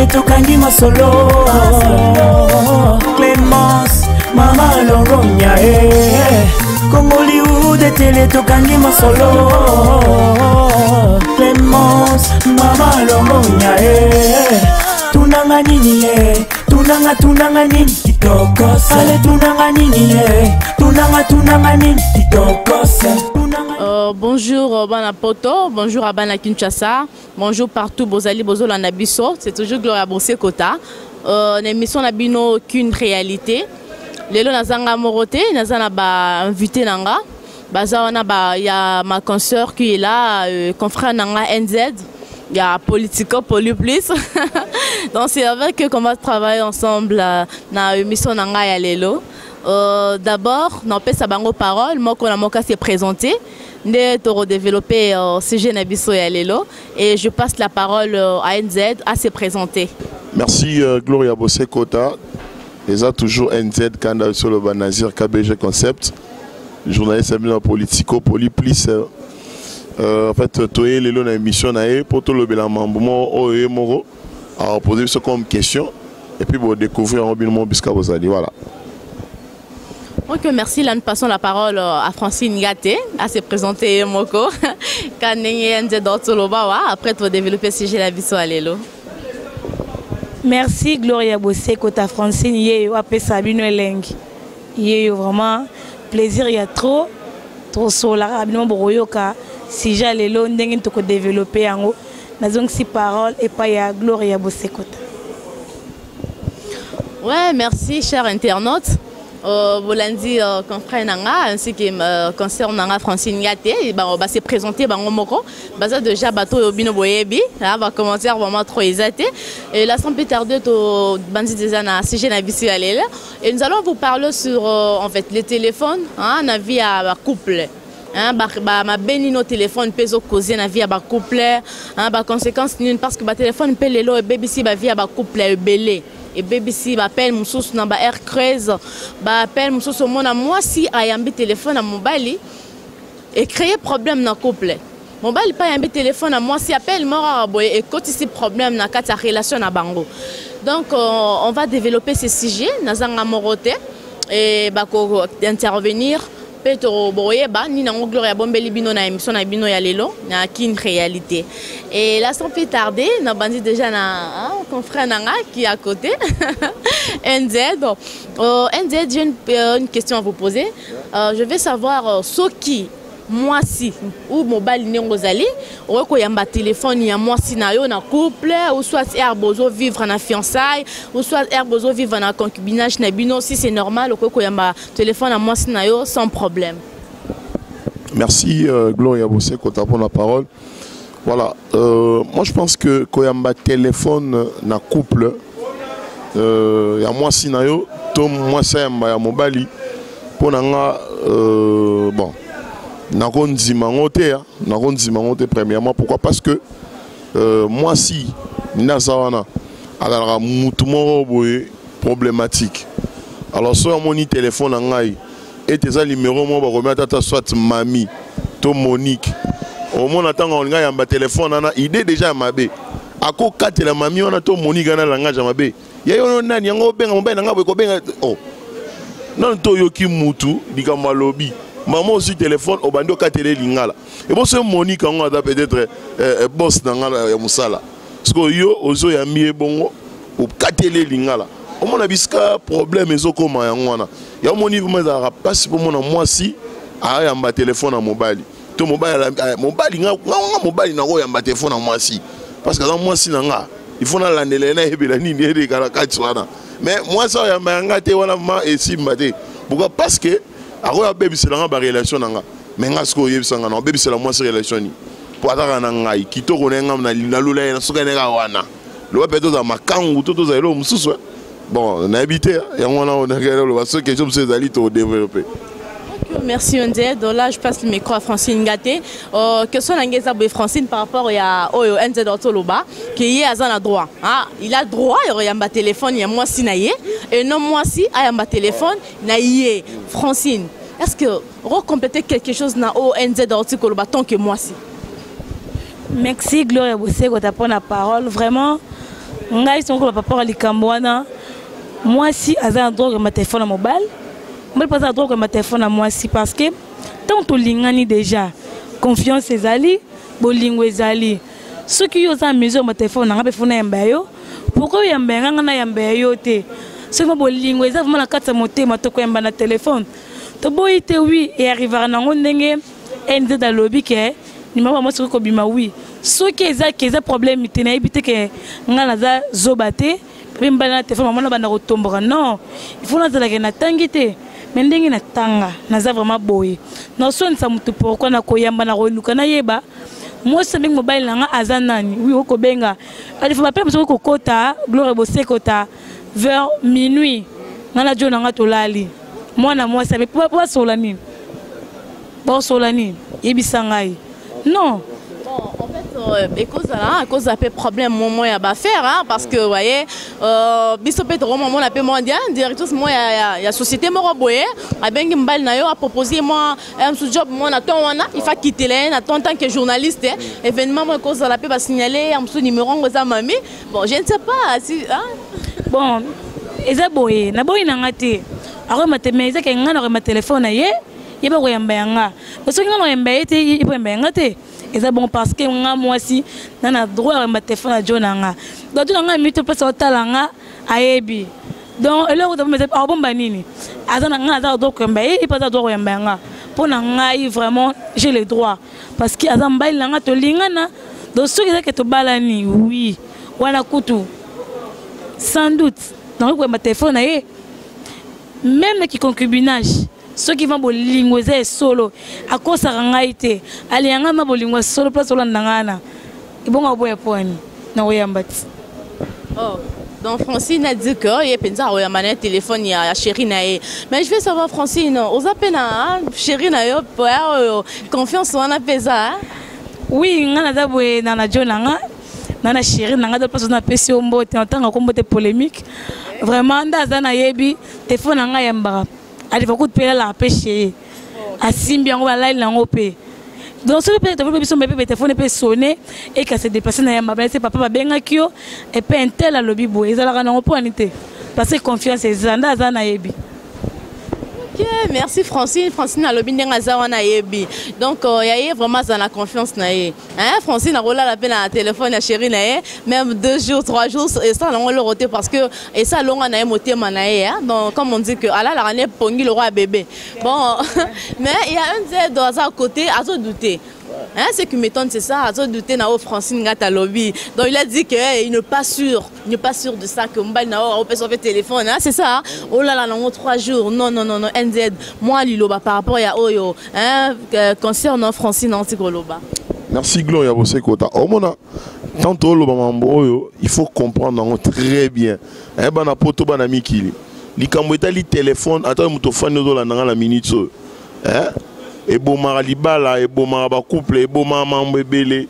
tokangi masolo Clémence mama longonya Congoliude tele tokangi masolo Clémence mama longonya tunanga nini tunanga nini kitokose ale tunanga nini tunanga nini kitokose. Bonjour Bana Poto, bonjour à Bana Kinshasa, bonjour partout Bozali Bozola Nabiso, c'est toujours Gloria Bosekota. L'émission n'a bino aucune réalité. Lelo nazanga morote, nazana ba invité nanga. Bazawana ba ya ma consoeur qui est là, confrère nanga NZ. Il y a Politico Polyplis. Donc c'est avec eux qu'on va travailler ensemble dans l'émission nanga ya lelo. D'abord, on peut sabango parole, moi qu'on a mon cas s'est présenté. Nous avons développé CG Nabiso et Alelo et je passe la parole à NZ à se présenter. Merci Gloria Bosekota. Les a toujours NZ Kanda sur le Banazir KBG Concept. Journaliste politico Polyplis. En fait, tu es l'élo dans l'émission pour tout le bélamambement au Moro. Alors poser ça comme question et puis vous découvrir un bilan bisca vous allez voilà. Ok, merci. Là, nous passons la parole à Francine Gaté, à se présenter Moko. Après, tu vas développer ce sujet la vie sur Alelo. Merci Gloria Bosekota Francine. Yeyo appelé Sabino Eleng. Yeyo vraiment plaisir. Il y a trop solar. Abino Boroyoka. Si j'ai Alelo, n'engue tu peux développer en haut. Nous avons six paroles et pas ya Gloria Bosekota. Ouais, merci, chers internautes. Bolandi confrère nanga ainsi que concerne nanga Francine Gaté on va se présenter bango moko baza déjà bateau obino boyebi là va commencer vraiment trop exaté et là sans plus tarder to bandi déjà na CG na bisi alela et nous allons vous parler sur en fait les téléphones hein na vie à couple hein ma béni nos téléphones peso causer na vie à couple hein ba conséquence parce que ba téléphone peut lelo et baby si ba vie à couple belé. Et BBC m'appelle Moussous namba air creuse m'appelle Moussous mon moi si ayambi téléphone à mobile et créer problème dans couple mobile pas ayambi téléphone à moi si appelle moi et quand ici problème dans ta relation à bango donc on va développer ce sujet nazanga morote et bako intervenir Petro Boyeba ni nango Gloria Bombeli bino na émission na bino ya lelo na kin réalité et là sans plus tarder na bandi déjà na confrère nanga qui est à côté NZ NZ j'ai une question à vous poser je veux savoir ce qui moi si ou mobile n'engozali ou ko yamba téléphone ya moi si na yo na couple ou soit herbozo vivre na fiançailles ou soit herbozo vivre na concubinage na bino si c'est normal ou ko yamba téléphone à moi si na yo sans problème. Merci Gloria Bosekota pour la parole. Voilà, moi je pense que koyamba téléphone na couple ya moi si na yo to moi ça yamba ya mobile pour nanga bon nakonzi mangote premièrement pourquoi parce que moi si nazawana alors mutumo boye problématique alors sur mon téléphone ngai et tes numéro mo ba remettre ta soit mami to Monique au moins attend on ngai yamba téléphone ana idée déjà mabe ako kate la mami on a to Monique na langage mabe yayo nani yango benga mobile nga ko benga oh non to yoki mutu dikamba lobby. Maman aussi téléphone au bando katele lingala. Et bon c'est Monique on a peut-être boss dans la musala. Parce que yo ozo ya mie bongo au katele lingala. Au mon abiska problème ezo koma yangwana. Ya moni vous me passe pour mon moi si a yamba téléphone à mobile. To mobile nga mobile na go yamba téléphone à moi si. Parce que dans moi si nanga il faut na landele na hebela nini ede kala katswana. Mais moi ça yamba nga te wana ma et si mbate. Pourquoi parce que alors baby c'est la relation nanga mais nga sko yebisanga na baby c'est la moi relation ni pour ataka na ngai kitoko na ngam na lula na soka na wana lo peto za makangu toto za elo mususu bon na habité yango na on a le parce que je me suis allé to développer. Merci NZ. Là, je passe le micro à Francine Gaté. Question de Francine par rapport à NZ Otoloba, qui est à droit. Il a droit, il y a un téléphone, il y a moi si naïe, et non moi si, il y a un téléphone, naïe. Francine, est-ce que vous complétez quelque chose dans NZ Otoloba tant que moi si? Merci Gloria Bosekota pour la parole. Vraiment, ngai son ko papa likambo wana moi si aza drogue ma téléphone mobile moi pas à drogue ma téléphone à moi si parce que tant to lingani déjà confiance ezali bolingo ezali ce qui yo za mesure ma téléphone nga be fona yamba yo pourquoi yamba nga na yamba yo te ce que bolingo ezali vraiment na kata motema to ko yamba na téléphone to boite oui et arriver na ngondenge ende da lobby ke ni mama mo ko bima oui ce qui est problème tena ebité ke nga na za zobate pe mbana téléphone mama na bana ko tombora non il faut na za la na tangité mais ndenge na tanga na za vraiment boye non son sa mutu pourquoi na ko yamba na ko luka na yeba moi c'est même mobile nga azanani oui ko benga il faut m'appeler parce que kota gloire bosse kota vers minuit ngana jona nga tolali moi na moi ça pas solani bon solani yebisangai non en fait, à cause d'un problème, moi, il y a faire, hein, parce que, vous voyez, Bissopet, moi, la paix mondiale, directrice, moi, il y a société, moi, boye, à Bengimbal, a proposé, moi, un sous-job, moi, il faut quitter les, en tant que journaliste, événement, moi, cause de la paix, va signaler, un sous numéro, on mamie. Bon, je ne sais pas, si, hein. Bon, eza boye, na boye nangate, alors, ma téléphone, il y a ma téléphone, il y a un parce que nous avons et c'est bon parce que moi aussi na droit à ma téléphone à Jonanga donc tu n'as mis tout place au talanga aebi donc là où tu me dis ah bon banini azana nga donc mbaye et pas droit mbanga pour nga vraiment j'ai le droit parce que azamba ilanga to lingana donc ce que tu balani oui wana kutu sans doute donc ma téléphone même qui concubinage ceux qui vont bolingoser solo à cause de rangaité alianga ma bolingo solo place solo ndangana ibonga boya poni na oyambati oh donc Francine a dit que il pensa au yamane téléphone ya chérie nae mais je veux savoir Francine aux appels chérie nae pour confiance on a pesa oui ngana dabwe na na jonanga na chérie nanga de place na pesi ombo tanga kombo te polémique vraiment ndaza na yebi téléphone nanga yamba il faut que la pêcher à Simbian ou à l'Aïlan. Donc, ce que le téléphone peut sonner et qu'elle se déplace dans ma belle, c'est papa Bengakio et pas un tel à l'obibo. Ils ont parce que confiance est Zanda Zanaebi. Ok, merci Francine. Francine a l'obi n'engazawana yebi. Donc, il y a vraiment dans la confiance nae. Hein, Francine a roulé la peine à téléphone à chérie nae, même 2 jours, 3 jours, et ça on le roté parce que et ça l'on a nae moté manae. Donc, comme on dit que à la année pongi le roi bébé. Bon, mais il y a un Z dans un côté à se douter. Hein, ce qui m'étonne, c'est ça. À douter na Francine gata lobby. Donc il a dit qu'il n'est pas sûr, de ça que Mbaye na o peut sauver téléphone. Hein, c'est ça. Oh là là, non 3 jours. Non. NZ. Moi Liloba par rapport à Oyo. Hein, concernant Francine Antigoloba. Merci Gloria Bosekota. Au moment tantôt le Oyo, il faut comprendre très bien. Un bana poto bana mikili. Li kamweta li téléphone. Attends, mutofane do la nanga la minute. Hein? Et bon maralibala, et bon maraba couple, et bon maman bébé.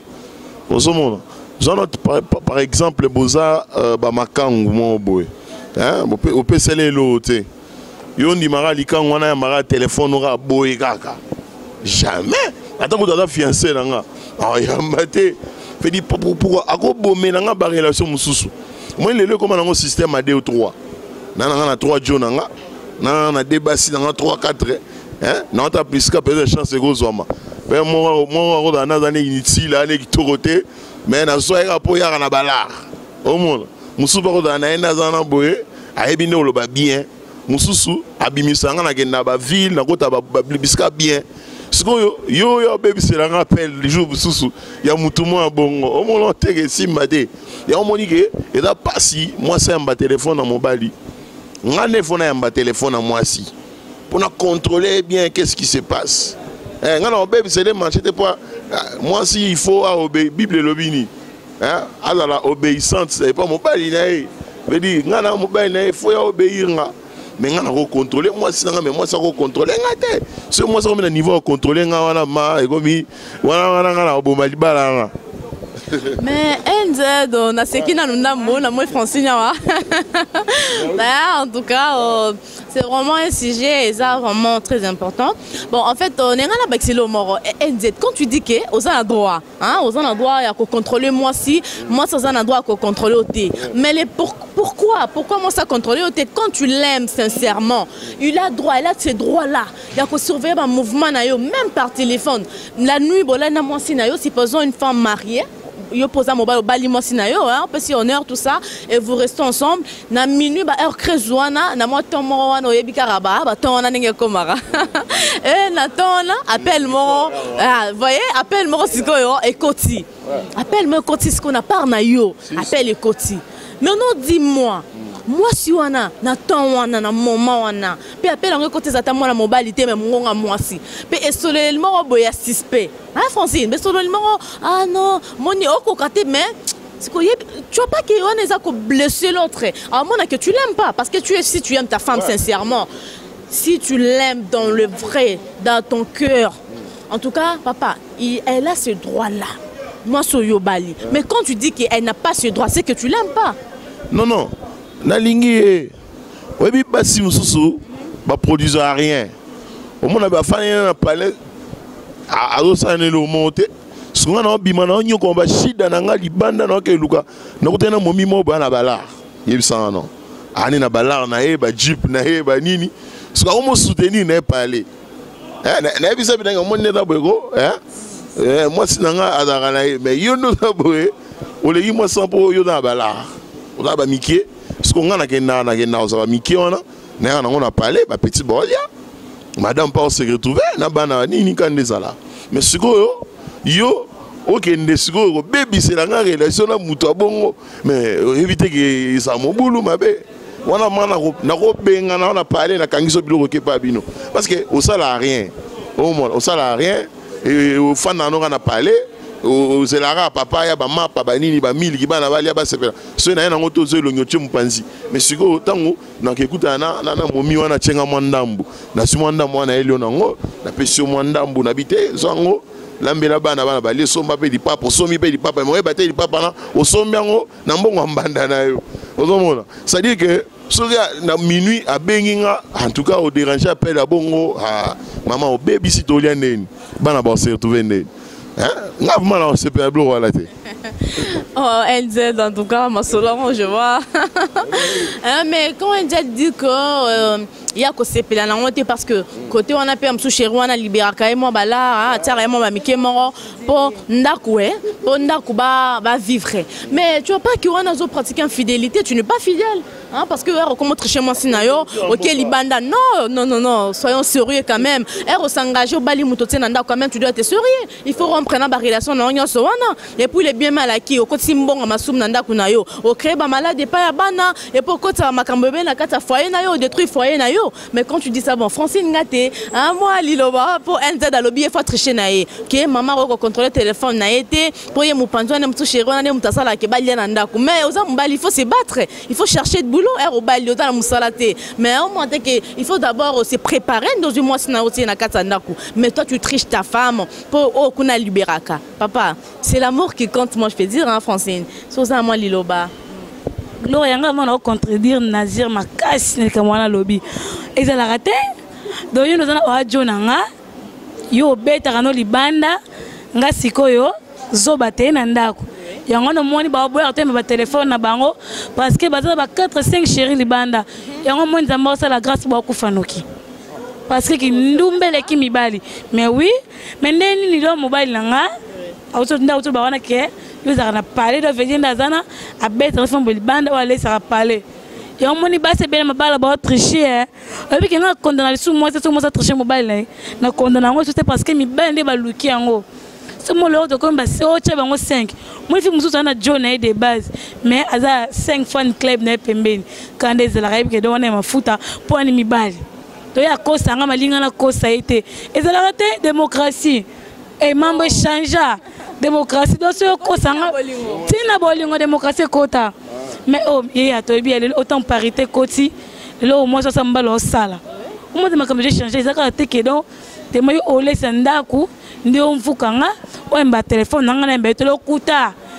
Par exemple, boza bamakang mon boy. Hein? On peut sceller l'autre. Yon di maralika on a un téléphone aura boy kaka. Jamais. Attends, vous avez fiancé là. Ah yambate. Fait dit pour à quoi bomber nanga ba relation mususu. Moi le comme un système à 2 ou 3. Nana 3 jours nanga. Nana débat si nanga 3 4. Hein? Non, tu as plus qu'à peut-être chance de gros hommes. Mais moi, on a un année inutile, année qui tourte, mais on a soit rapport à la balar. Au monde, Moussou par contre, on a un an boé, a ébiné au loba bien. Moussou, abimisanga na gena ba ville, na kota ba biska bien. Ce que yo baby c'est la rappel les jours Moussou, ya mutumo bon. Au monde on te que simade. Ya on moni que et da passi, moi c'est un téléphone dans mon bali. Ngane fona un téléphone à moi si. Pour contrôler bien qu'est-ce qui se passe. Moi, si il faut obéir, Bible l'obéit. Alors la obéissance, c'est pas mon père. Je dis, il faut obéir. Mais on va contrôler. Moi, si mais moi, ça va contrôler. C'est moi, ça va au niveau contrôler. Mais NZ, on a ce qui n'a nous n'a moi Francine. En tout cas, c'est vraiment un sujet vraiment très important. Bon, en fait, on est là avec le moro. NZ, quand tu dis que aux endroits, aux endroits, il y a qu'on contrôler moi si, moi ça un endroit qu'on contrôler au thé. Mais pourquoi moi ça contrôler au thé quand tu l'aimes sincèrement, il a droit, il a ces droits-là. Il y a qu'on surveiller un mouvement même par téléphone. La nuit, bon là, moi si supposons une femme mariée. Yo pose un mobile au bali moi sinayo hein parce qu'on heure tout ça et vous restez ensemble na minuit ba heure krezuana na moi ton moro wana oyebi karaba ba ton wana ninge komara et na ton appelle moro voyez appelle moro sikoyo et koti appelle me koti ce qu'on a par na yo appelle et koti mais non dis-moi moi si wana na ton wana na moment wana puis appelle en côté ça ta moi la mobilité mais ngonga moi si puis et seulement boya suspect hein Francine mais seulement ah non moni okokate mais tu vois pas qu'il y a un blessé l'autre à moins que tu l'aimes pas parce que si tu aimes ta femme sincèrement si tu l'aimes dans le vrai dans ton cœur en tout cas papa elle a ce droit là moi soyo bali mais quand tu dis qu'elle n'a pas ce droit c'est que tu l'aimes pas non nalingi webi basi mususu ba produire rien au monde ba fanya na palais a osane le monter songa na bima na nyoko ba shida na nga libanda na ke luka na kutena momi mo ba na balar yebisa non ani na balar na ba jeep na ba nini songa o mo soutenir na palais na bisa bi na mo ne da bego moi sinanga azara na mais yo no da boye o le yimo sampo yo na balar o da ba mikie ce qu'on a na miki on a parlé ba petit bolia madame pas se retrouver na bana ni kandezala mais siko yo OK ndesiko baby c'est la relation na muto bongo mais éviter que ça mobulu mabe wana mana na ko benga na on a parlé na kangiso biloko ke pa bino parce que au sala rien au sala rien et au fan na on a parlé au zelara papa ya ba mapa ba nini ba mili kibana balia ba sepela so na yango tozo lo nyoche mpanzi mais siko tango na kekuta na momi wana chenga mwandambu na si mwandambu wana elio nango na pesio mwandambu na bite zango lambela bana ba somba pe di papa somi pe di papa mo ba te di papa na o sombi yango na mbongo mbanda na yo ozomona ça dit que na minuit a benginga en tout cas au déranger appel à bongo maman au baby citoyen neni bana ba se retrouver neni oh, NZ, en tout cas, ma solo, je vois. Mais quand NZ dit que il y a que c'est parce que côté on a payé un sous on a libéré quand même là tiens moi mike moro pour ndaku pour ndaku ba vivre mais tu vois pas que on a pratiqué infidélité tu n'es pas fidèle hein parce que comment chez moi sinayo OK libanda non soyons sérieux quand même elle s'engager au bali mutote nanda quand même tu dois être sérieux il faut rompre na ba relation na onyoso wana et puis il est bien mal acquis au côté mbonga masum nanda kunayo au créer ba malade pas ya bana et pour côté makambo be na kata foyer na yo détruire foyer na yo mais quand tu dis ça bon Francine ngate hein moi liloba pour NZ à lobby il faut tricher naé que maman roko contrôler téléphone na été pour y mupanzo na mtu chéri na mutasala ke balia na ndako mais aux mbali il faut se battre il faut chercher de boulot au bali dans musalate mais au moins que il faut d'abord se préparer dans une mois na oti na kata ndako mais toi tu triches ta femme pour kuna libéraka papa c'est l'amour qui compte moi je peux dire hein Francine so ça moi liloba Lo yanga mona contredire Nazir makasi ne kamwana lobby ezala raté donc yo nozana radio nanga yo beta kano libanda nga sikoyo zoba te na ndako yango no moni ba boya te ba téléphone na bango parce que baza ba 4 5 chéri libanda yango moni zamba ça la grâce ba kufanoki parce que ki ndumbele ki mibali mais oui mais ndeni ni do mobile nanga auto ndauto ba wana ke yo za na parler de vendre zana a beta femme libanda wala ça parler et on moni basse bien mobile ba tricher et puis que na condamner sous moi ça tricher mobile na condamner ngo c'est parce que mi bande ba luki yango ce mot là de comme ba c'est au bango 5 moi fi mususu na John na de base mais aza 5 fan club na pembeni quand des la rêve que don na mafuta pour ni mibali to ya kosa nga malinga na kosa été et ça la raté démocratie et mambo changea démocratie donc ce kosa nga tina bolingo démocratie kota mais oh il y a to bien autant parité koti là au moins ça mbalo sala au moins comme j'ai changé ça ka te que donc te moyo ole sandaku ndio mfukanga o mba téléphone nanga na mbeto lokuta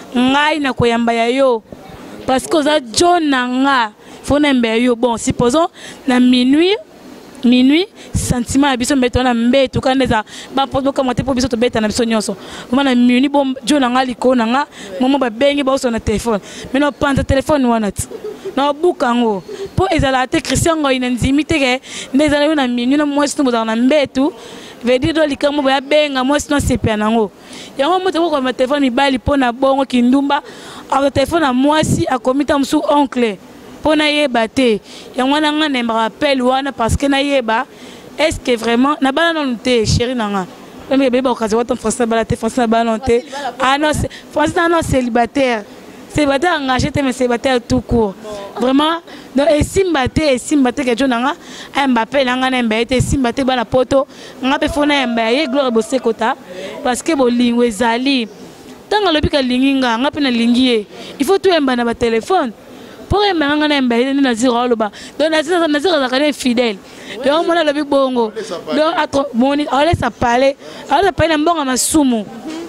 ngai na koyamba ya yo parce que oza John nanga faut na mbe yo bon supposons na minuit sentiment biso mbeto na mbeto kaneza ba poto kama te po biso to beta na biso nyonso na minuit bon John nanga liko nanga momo ba bengi ba so na téléphone mais no panta téléphone wana na bukango po ezala te Christian ngo ina nzimite ke ndezala yo na minuit na mwasi to na mbeto veut dire likambo ba benga mwasi no sepia nango yango moto ko ma téléphone mibali po na bongo kindumba a téléphone na mwasi akomita musu oncle po na yeba te yango na nga na rappel wana parce que na yeba est-ce que vraiment na bana non te chérie nanga mais bébé okazi wata français bala te français bala te ah non français non célibataire engagé mais célibataire tout court vraiment donc esimba te ke jonanga Mbappé nanga na mbete simba te bana poto nga pe fona mbaye Gloire Bosekota parce que bolingo ezali tanga lobika linginga nga pe na lingié il faut tout emba na ba téléphone pour emba na mbaye na ziro loba donc na ziro za kana fidèle donc mona lobi bongo donc atro moni ala sa parler na mbonga masumu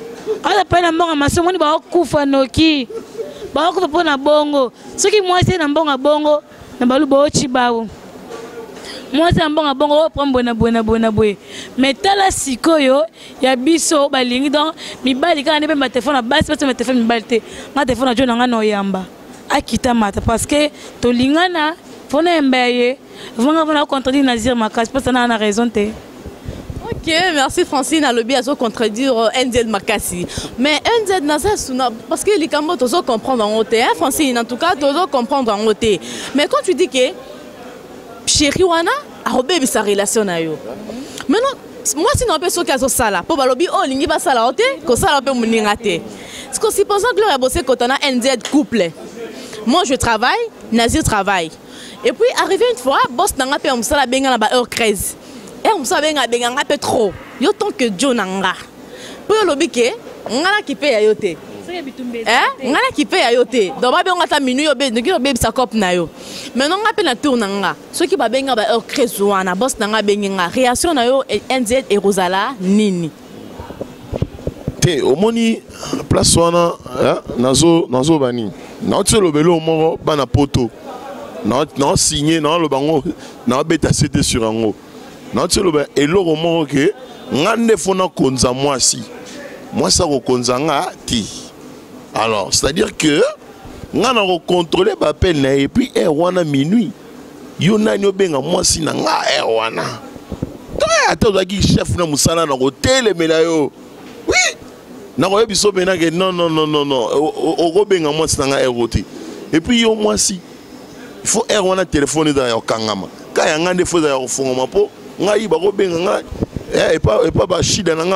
ni ba kufa noki ba ko pona bongo soki mwasi na mbonga bongo na balu bochi bawo mwasi na mbonga bongo prombo na boye mais tala sikoyo ya biso balingi donc mibali kana ne ba téléphone basi pas ma téléphone mibali te ma téléphone jo nga no yamba akita mata parce que to lingana fona mbaye vona contredire Nazir Makas parce que na raison te. Ok, merci Francine à lobby à se contredire NZ Makassi. Mais NZ Nasa parce que les Cambodges doivent comprendre en côté, hein, Francine en tout cas doivent comprendre en côté. Mais quand tu dis que chérie wana a robé sa relation na yo. Maintenant moi si non peut so kazo sala pour lobby oh lingi ba sala oté ko sala pe muninga te. Ce que supposons Gloire Bosekota na NZ couple. Moi je travaille, Nazir travaille. Et puis arrivé une fois boss nanga pe musala benga na ba heure 13. Et on savait nga peu trop. Yo tant que John nanga. Pour le biké, ngala ki paye ayote. Ngala ki paye ayote. Donc ba benga ta minu yo be, ngi yo be sa cop na yo. Maintenant nga pe na tour nanga. Ce qui ba benga ba heure krezuana, boss nanga benga réaction na yo NZ et Rosala nini. Te omoni place wana nazo bani. Na tselo belo mo bana poto. Na signé na lo bango na beta c'était sur ango. Non tu le et le roman que ngande fona konza moi ça rekonza nga ti alors c'est-à-dire que ngana contrôler ba peine et puis wana minuit yo na nyo benga moi si na nga wana toi attends qui chef na musala na hôtel melayo oui na ko biso bena que non o benga moi si na nga roti et puis yo moi si il faut wana téléphoner dans yo kangama ka ngande faut ya fonga po ngai ba ko benga nga et pas ba shida nga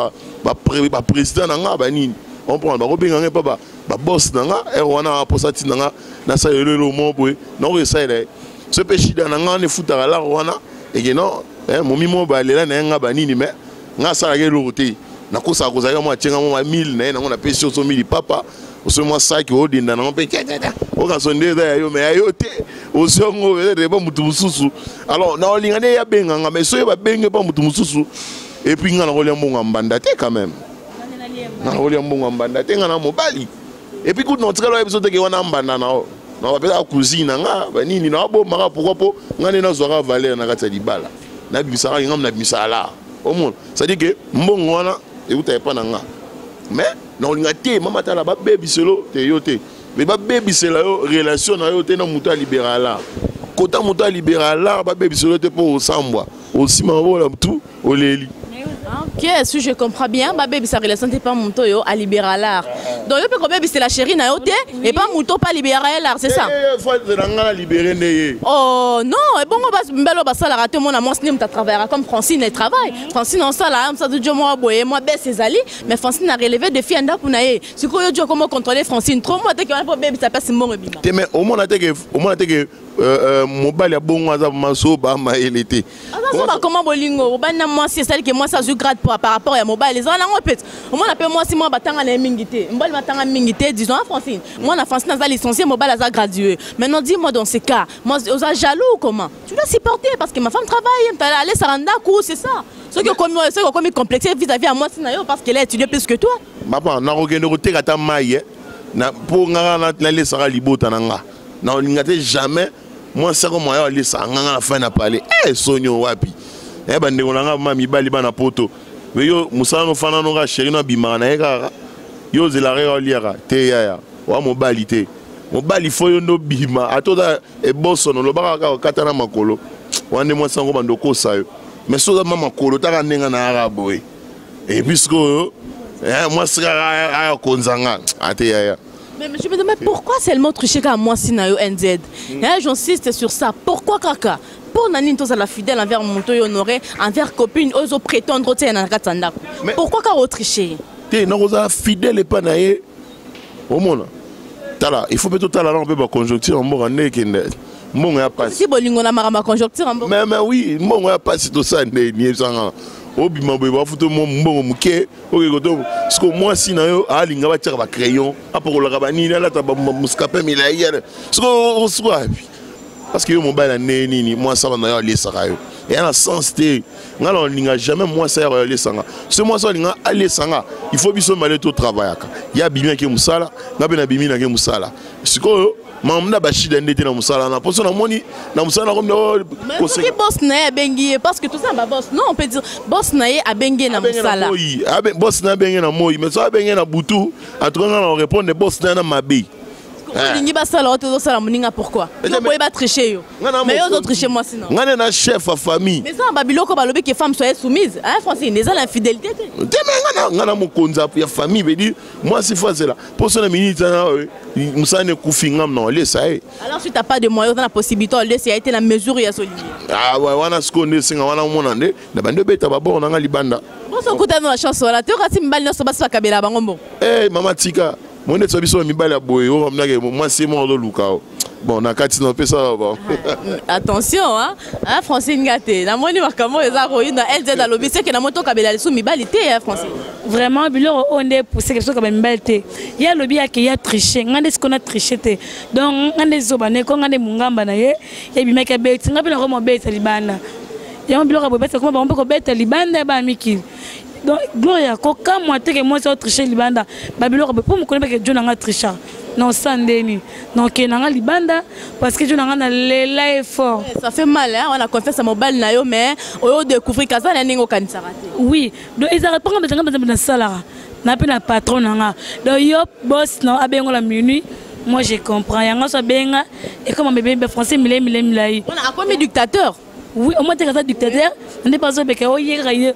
ba président nga ba nini on prend ba ko benga nga pas ba boss nga wana posati nga na sa yelo mo boy non que ça est ce pe shida nga ne futara la wana et que non momi mo ba lela na nga ba nini mais nga sa ke loté na ko sa ko za mo tyenga mo 1000 na nga na pesi so 1000 papa o moi ça qui odinda na pe o ka sonde da yo mais ayo te o songo de ba mutu mususu alors na olingane ya benga nga mais so ba benge ba mutu mususu et puis nga na ko lembo mbanda te quand même na ko lembo mbanda te nga na mobali et puis coup non tikalo episode ke wana mbanda na o na ba pesa cuisine nga ba nini na bo maka pourquoi po nga ne na zoka valeur na kati dibala na bisara nga na bisala au monde ça dit que mbongo wana e uta pa na nga mais na olinga te mama tala ba baby selo te yote mais ba baby selo yo relation na yo te na muta libéral kota muta libéral ba baby selo te po osambwa osima bola tout oleli. Ok, si je comprends bien, ma bébé sa relation n'est pas mon yo à libéral. Donc yo peut bébé c'est la chérie na yote et pas mon pas libéral c'est ça. Oh non, et bon on va mbelo ba sala raté mon amant slim ta travaillera comme Francine elle travaille. Francine en sala am ça de Dieu moi boye moi baisse ses alliés mais Francine a relevé défi anda pour naé. Si ko yo Dieu comment contrôler Francine trop moi te que pas bébé ça passe mon bima. Mais au moins que mobile ya bongo aza maso ba ma elité. Comment bolingo bana moi c'est celle que moi ça je grade par rapport à mobile les gens là on peut au moins appelle moi si moi batanga na mingité mbali batanga mingité disons en Francine moi na Francine a licencié mobile a gradué maintenant dis-moi dans ces cas moi aux jaloux comment tu dois supporter parce que ma femme travaille elle aller ça rendre cours c'est ça ce que comme complexé vis-à-vis à moi c'est parce qu'elle a étudié plus que toi papa na regende ko teka ta maille pour les sera libota nanga na olingate jamais moi ça comme moi les sanga na fin na parler sonyo wapi bande ngolanga mami bali bana poto mais yo musala no fana no ga chéri no bima na eka yo zelare oliara te ya wa mobali te mobali fo yo no bima atoda e bosso no lo baka katana makolo wande moi sango bando ko sayo mais so da mama kolo ta nenga na arabo et puisque moi sera konzanga ate ya. Mais je me demande pourquoi seulement tricher à moi si nayo NZ. J'insiste sur ça. Pourquoi kaka? Pour nani tous à la fidèle envers Montoy honoré, envers copine, eux prétendre au tien nakatanda. Pourquoi ka tricher? Té non aux fidèle et pas naé. Au monde. Tala, il faut peut-être tala on peut pas conjoncture en mort en nekende. Mon ya pas. Si bolingo na marama conjoncture en mort. Mais oui, mon ya pas tout ça ni ça. Obi mabo ba futo mo mbongo muke oke goto parce que moi si na yo alinga ba tira ba crayon apoko la ba ni la ta ba muskape mi la hier parce que yo mobile na nini moi ça na yo ali saka yo et en sens té ngalo linga jamais moi ça yo ali sanga ce moi ça linga ali sanga il faut biso malé to travailler ya bimia ke musala ngabe na bimina ke musala siko mamna bashida ndete na musala na poso na moni na musala comme mais boss na bengi parce que tout ça ba boss non on peut dire boss na a bengi na musala boss na bengi na moyi mais ça bengi na butu atronga na répondre boss na mabe ni ba sala auto sala moninga pourquoi non pouvez pas tricher yo mais yo autres tricher moi sinon ngana na chef à famille mais ça babiloko balobi que femme soit soumise hein français les l'infidélité ngana mo konza ya famille veut dire moi c'est fois là pour ça na minute na musane kufingam non laisse ça. Alors si tu n'as pas de moyens dans la possibilité laisse a été la mesure ya solide ah ouais wana skonde singa wana monande na bande beta babo na libanda on s'occupe de la chance voilà tu rati mbali na so basa kabela bango mama tika moi ne sais pas mibali boy moi c'est moi de Lucao bon na kati na pesa bon attention hein Francine Ngaté na moni makamo eza roina LZ da lobby c'est que na moto kabela sou mibali te hein Francine vraiment biloko onde pousser quelque chose comme mibali te ya lobby ya ke ya tricher ngande ce qu'on a triché te donc ngande zobane ko ngande mungamba na ye ya bimeka beti ngapi na ko mo beti libana ya biloko bo beti ko ba ko beti libanda ba miki. Donc, Gloria, quand moi, je moi, c'est tricher Libanda. Babylore, pour me connaître que Dieu n'a pas triché. Non, sans déni. Donc, il y a Libanda parce que Dieu n'a pas l'effort. Ça fait mal, hein? On a confiance à mon bal, mais on découvre que ça n'est pas raté. Oui, donc ils n'arrêtent pas de faire ça là. N'a pas de patron. Donc, yo, boss, non, à bien la minuit. Moi, je comprends. Il y a un ça bien. Et comme un bébé français, mille. On a combien de dictateurs? Oui, au moins tu es dictateur, on n'est pas sûr que tu es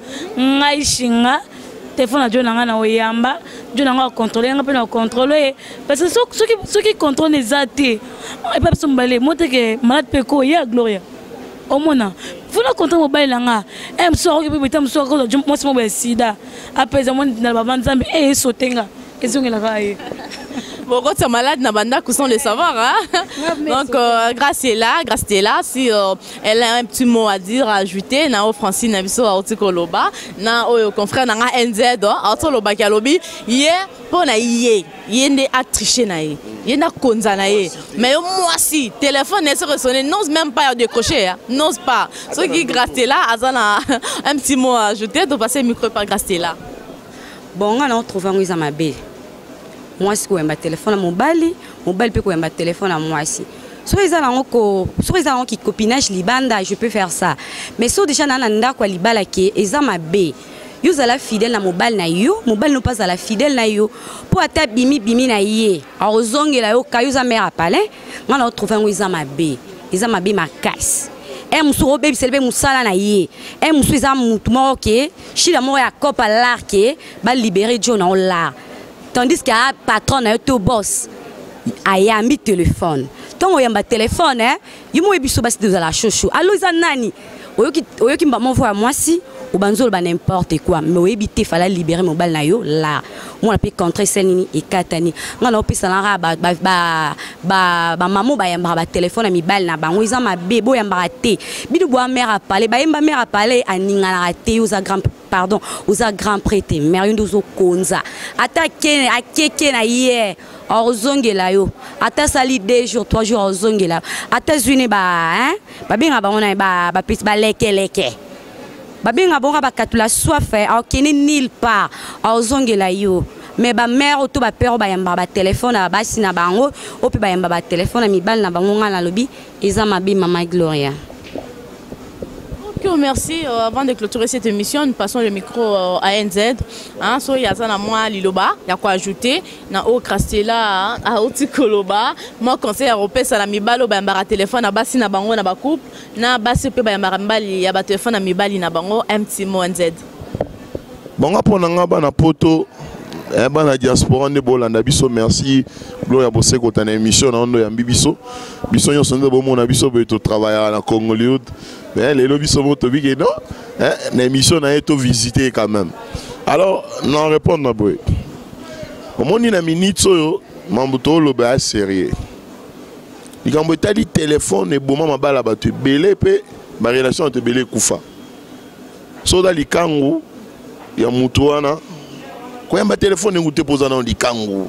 un téléphone à Dieu na oyamba, Dieu n'a contrôler, on peut contrôler parce que ceux qui contrôlent les athées, et pas se mballer, moi que malade peko ya Gloria. Au moins faut la contrôler mobile là, me sort que peut me sort que moi c'est mon sida. Après moi na ba banzambe sotenga. Question que la raille. Bon, quand tu es malade, Nabanda, sans le savoir. Hein? Donc, Graciela, si elle a un petit mot à dire, à ajouter, na Francine Nabiso à Otikoloba, na confrère na NZ, à Otoloba Kalobi, yé, pour na yé, yé ne a triché na yé, yé na konza na yé. Mais moi si, téléphone n'est pas sonné, n'ose même pas décrocher, hein? N'ose pas. Ce qui Graciela, a un petit mot à ajouter, de passer le micro par Graciela. Bon, on a trouvé un Isamabe. Moi, si je suis téléphone à mon bali peut un téléphone à moi aussi. Sur les gens qui copinage libanda, je peux faire ça. Mais si déjà nanda quoi libala qui est ma b. Yo la fidèle à mobile na yo, mobile non pas à la fidèle na yo. Pour atta bimi na yé. Alors zonge la yo kayo za mère palais, on a trouvé un Isama B ma casse. Moussou bébé c'est le moussala na yé. Moussou isa moutmo ok. Chila mo ya copa l'arke, ba libérer John en l'art. Tandis qu'il y a un patron, un boss, il y a un téléphone. Tant qu'il y a un téléphone, il y a un téléphone de la chouchou. Alors, il y a un nani. Il y a un moi si, ou banzol n'importe quoi. Mais il fallait libérer mon bal nayo là. Moi, je peux contrer Senini et Katani. Moi, je peux savoir maman ba téléphone à mi bal na ba. Moi, ils ont ma bébé ya mbarate. Bidu boa mère à parler. Ba yemba mère à parler. Aninga na raté aux grand pardon aux grand prêté. Mère une dozo konza. Attaquer à keke na hier. Ozongela yo. Ata sali 2 jours 3 jours ozongela. Ata zuni ba hein. Ba binga ba ona ba pis ba leke. Babinga bonga bakatula soit fait au kene nil pas au zongela yo mais ba mère auto ba père ba yamba ba téléphone ba basi na bango o pe ba yamba ba téléphone na mibal na bango ngana lobi eza mabe Maman Gloria. Ok, merci. Avant de clôturer cette émission, nous passons le micro à NZ. Hein, so yazana moi liloba, y a quoi ajouter na o Krastela à Otikoloba. Moi conseil européen ça la mibalo ba yamba téléphone na basi na bango na ba couple na basi pe ba yamba mbali ya ba téléphone na mibali na bango un petit mot NZ. Bon pour nanga ba na poto bana diaspora ne bolanda biso merci Gloria Boseko ta émission na ondo ya biso biso nyonso ndo bomo na biso beto travailler na Congolioud mais les lobbies sont moto big non na émission na eto visiter quand même alors non répondre na boy omoni na minute oyo mambuto lo ba sérieux likambo etali téléphone e boma mabala batu belé pe ba relation te belé kufa so da likangu ya mutu wana quand il y a un téléphone, il pose dans le kangou.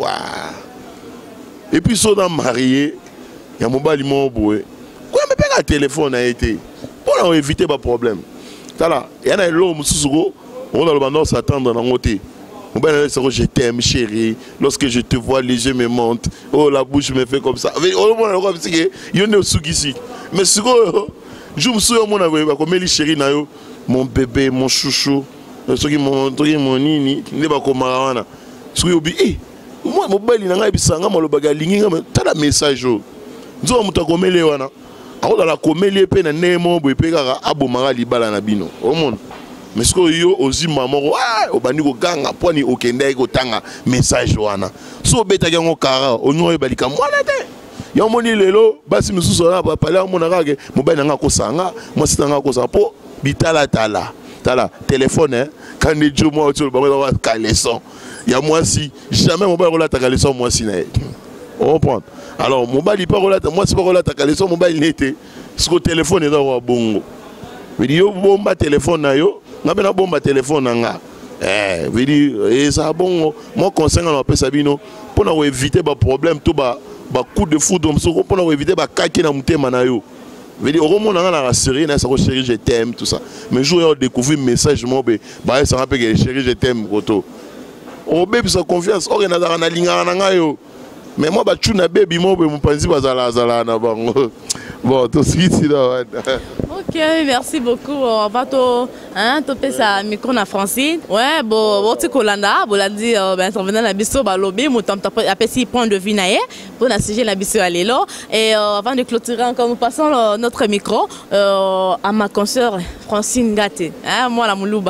Et puis, si on est marié, il y a un mobile mobile. Quand il y a un téléphone, pour éviter les problèmes. Il y a un homme qui on s'attendre dans le côté. Je t'aime, chérie. Lorsque je te vois, les yeux me montent. Oh, la bouche me fait comme ça. Il y a un ici. Mais si je me souviens, comme chérie, mon bébé, mon chouchou. Ce qui mon nini ne pas comme wana so yobi moi mobile na ngai bisanga malobaga linginga tala message o nzo muta komele wana akoda la komele pe na nemo bo pe kaka abomanga libala na bino omona mais ce que yo ozima moko obandi ko ganga poni okende ko tanga message wana so beta yango kara onyo ebalika mwana te ya moni lelo basi misusu na pala mona kake mobile nga ko sanga moi sitanga ko sa po bitala tala tala téléphone quand les jours moi tu le barre de caleçon il y a moi si jamais mon barre là ta caleçon moi si on reprend alors mon barre il pas relate moi c'est pas relate ta caleçon mon barre il était ce que téléphone est dans bongo mais yo bomba téléphone na yo na bena bomba téléphone nga veut dire et ça bongo moi conseil on appelle ça bino pour éviter ba problème tout ba coup de foudre pour éviter ba kaki na mutema na yo. Je dire, au moment où on a rassuré, chérie, je t'aime, tout ça. Mais je vais découvrir un message, ça rappelle chérie, je t'aime, Roto. On bébé sa confiance, on a dans la ligne, mais moi, je suis un bébé, je pense que bon, tout de suite, c'est là. Ok, merci beaucoup. On va toper sa micro na Francine. Ouais, bon, tu Kolanda, bon, la dit, ben, ça venait la biso, bah, lobby, mon temps, après, si point de vue naïe, pour la sujet la biso à l'élo. Et avant de clôturer encore, nous passons notre micro à ma consoeur Francine Gate. Hein, moi, la Moulouba.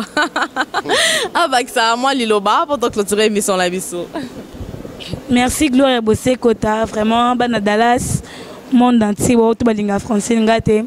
Avec ça, moi, Liloba, pour clôturer l'émission la biso. Merci, Gloria Boseko, vraiment, Bana Dallas. Monde entier wa balinga Francine Ngate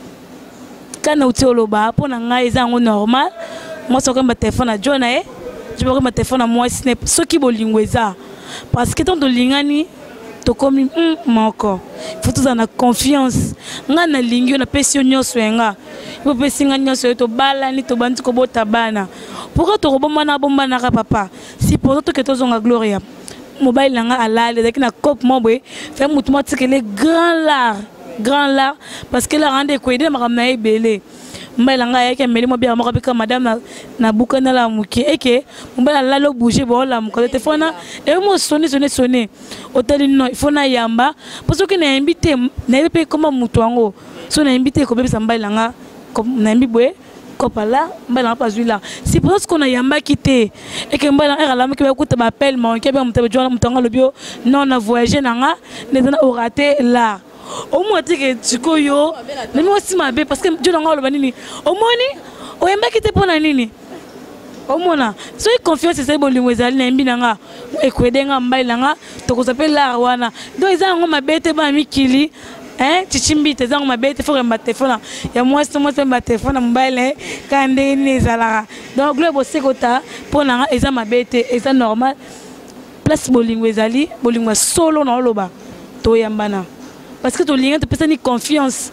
kana utioloba pona ngai zango normal moi soko ma téléphone à John je peux ma téléphone à moi snap ce qui bolingweza parce que tant de lingani to comme moko faut tout en confiance ngana lingio na pesio nyoso nga po pesinga nyoso to bala ni to bantu ko bota bana pourquoi to roboma na bomba na papa si pour to que to zonga Gloria mobile nanga alale avec na cop mobile fait automatique les grand lard parce que la rende ko aider makamna ebele mobile nanga yake meli mo bien mo kabika madame na bukana la muki eke mobile la lo bouger bo la muko téléphone et mo sonner hôtel non il faut na yamba parce que na invité na pe comme mutu wango so na invité ko bebisa mobile nanga comme na mbibwe Kopala, mbala pas là. C'est pour ça qu'on a yamba quitté et que mbala era la qui écoute m'appelle mon qui bien m'tebe joindre m'tanga le bio non on a voyagé nanga les a raté là. Au moins que tu koyo, mais moi aussi ma bé parce que Dieu nanga le banini. Au moins ni o yamba quitté pour la nini. Au moins soyez confiance c'est bon limouezali na mbi nanga e kwedenga mbala nanga to ko s'appelle la wana. Donc ils ont ma bête ba mikili. Hein, Chichimbi, t'es dans ma bête, il faut un téléphone. Il y a moi, c'est un téléphone, mobile, quand les alara. Donc, le bossé kota, pour l'un, ils ont ma bête, ils ont normal. Place bowling, wezali, bowling, solo dans le bas. Toyambana. Parce que ton lien, tu peux tenir confiance.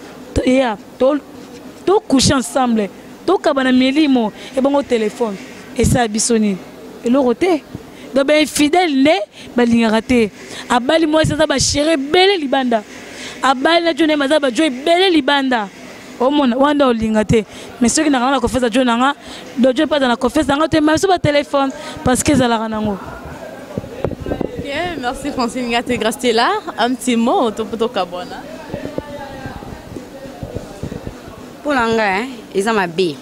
Tu coucher ensemble. Tu cabana milimo, et bon au téléphone. Et ça, bisoni. Et le roté. Donc, ben, fidèle, ne, ben, raté. Abali, moi, c'est ça, ben, chérie, belle libanda. Abali na jone mazaba joy bele libanda omona wanda olingate mais ceux qui n'ont pas confiance à Dieu nanga do Dieu pas dans la confiance nanga te même sur téléphone parce que ça la ranango merci Francine Ngate Grastella. Un petit mot au Topoto Kabona. Pour l'anglais, ils ont ma bé.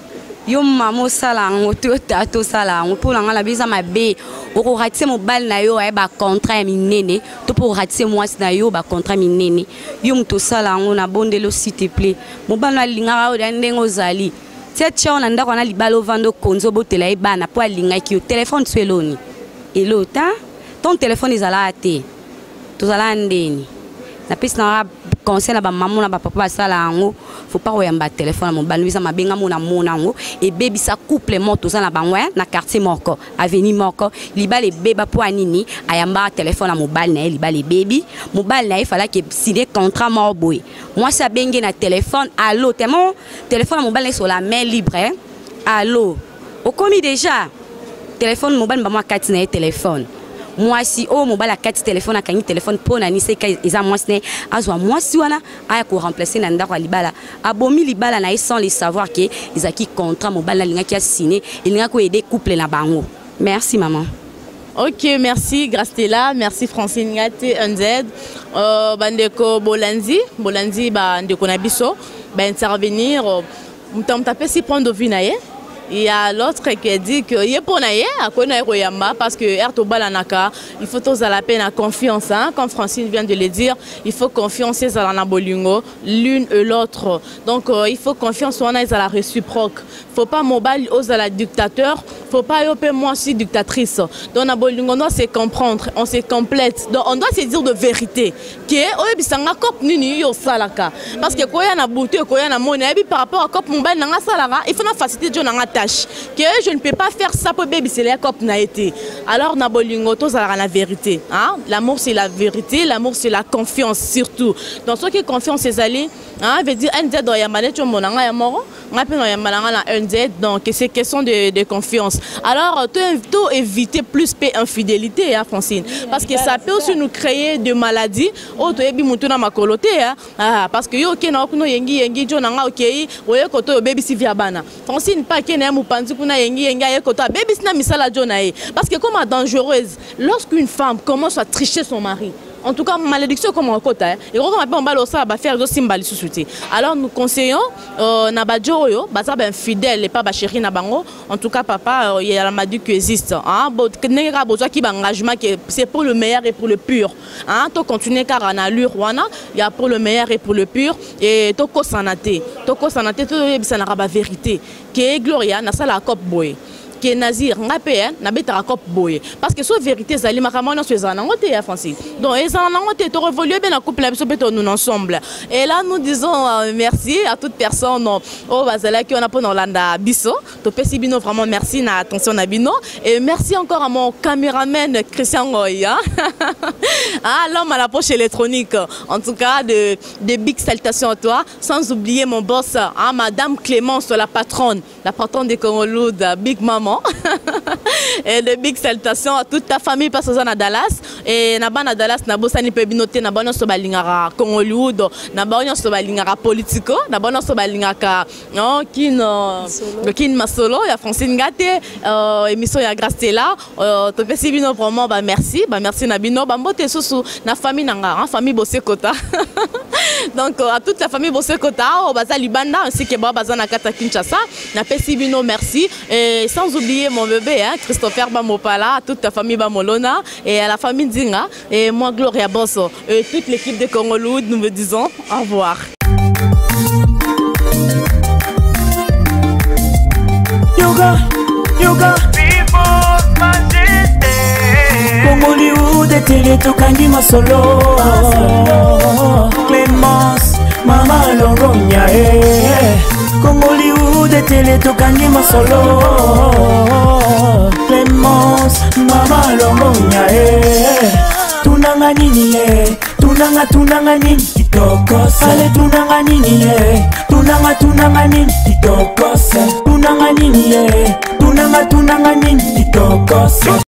Yo maman salang, tu tato salang. Pour l'anglais, la bisa ma bé. Au raté mon bal na yo, ba contrat mi nene. Tu pour rater moi na yo, ba contrat mi nene. Yo mto salang, on a bondé le s'il te plaît. Mon bal na linga o dandengo zali. Tiens, on a ndako na libalo vando konzo botela e bana po linga ki o téléphone sweloni. Et l'autre, ton téléphone est à la tête. Tout ça là ndeni. Na piste na conseil na ba maman na ba papa sala ngo. Faut pas oya ba téléphone mon baluisa ma benga mona mona ngo et baby ça couple moto ça na bangwa na quartier moko avenue moko liba les beba po anini ayamba téléphone na mobile na liba les baby mobile na il fallait que signer contrat mort boy. Moi ça bengue na téléphone allô tellement téléphone na mobile sur la main libre hein? Allô au commis déjà téléphone mobile ba moi 4 na téléphone. Moi si oh mobile a 4 téléphone a kangi téléphone pour nani c'est qu'ils a moi c'est azwa moi si wana aya ko remplacer nanda kwa libala abomi libala na sans les savoir que ils a qui contrat mobile na linga qui a signé il nga ko aider couple na bango. Merci maman. Ok, merci Grastella, merci Francine Ngate NZ. Bandeko Bolanzi bandeko na biso ba intervenir m'tape si prendre vinaye. Il y a l'autre qui dit que il est pour naïe à connaître Yamba parce que Erto Balanaka il faut tous à la peine à confiance hein comme Francine vient de le dire il faut confiance à la Bolingo l'une et l'autre donc il faut confiance on a à la réciproque faut pas mobile aux à la dictateur faut pas yoper moi aussi dictatrice donc na Bolingo on doit se comprendre on se complète donc on doit se dire de vérité que oyebi sanga cop nini yo salaka parce que koya na bouté koya na monnaie par rapport à cop mobile nanga salaka il faut na faciliter jo nanga tâche que je ne peux pas faire ça pour baby c'est la cop na été alors na Bolingo to ça la vérité hein l'amour c'est la vérité l'amour c'est la confiance surtout donc ce qui est confiance c'est aller hein veut dire un do ya mané to monanga ya moro ngapi no ya malanga na un donc c'est question de confiance alors tout éviter plus infidélité hein Francine parce que ça peut aussi nous créer de maladies auto ebi mutu na makolote hein parce que yo ke na kuno yengi jo nanga okay oye koto baby si via bana Francine pas ke na mupanzi kuna yengi aye koto baby sina misala jo na parce que comme dangereuse lorsqu'une femme commence à tricher son mari. En tout cas, malédiction comme on côté. Et quand on appelle on balo ça, va faire aussi symbole sous-souté. Alors nous conseillons na badjoro, baza ben fidèle et pas chéri na bango. En tout cas, papa, il y a la maladie qui existe. Hein, n'era besoin qui engagement que c'est pour le meilleur et pour le pur. Hein, to continuer car en allure wana, il y a pour le meilleur et pour le pur et to ko sanate to ça n'a pas vérité. Que Gloria na ça la cop boy. Que Nazir ngapé na betara cop boy parce que soit vérité zali makamana so ezana ngote ya Francine donc ezana ngote to révoluer bien la couple la biso beto nous ensemble et là nous disons merci à toute personne au bazala qui on a pour Orlando biso to pesi bino vraiment merci na attention na bino et merci encore à mon caméraman Christian Goya ah l'homme à la poche électronique en tout cas de big salutations à toi sans oublier mon boss à madame Clémence la patronne des Congoloud Big Maman et de big salutations à toute ta famille parce que à Dallas et na bana Dallas na bosani pe binoté na bana so balingara Congoloud na bana so balingara politico na bana so balingaka non kin masolo ya Francine Ngate émission ya Grastella to pesi bino vraiment merci na bino mbote susu na famille nanga famille Bosekota donc à toute la famille Bosekota au baza libanda ainsi que baza na kata Kinshasa na pesi bino merci et sans oublier mon bébé hein, Christopher Bamopala, à toute ta famille Bamolona et à la famille Dinga et moi Gloria Bosso et toute l'équipe de Congoloud nous me disons au revoir. Yoga Congoloud télé tokangi masolo Clémence Mama Longonya Congoloud télé tokangi masolo Clémence Mama Longonya tunanga nini tunanga nini kitokose ale tunanga nini tunanga nini kitokose tunanga nini tunanga nini kitokose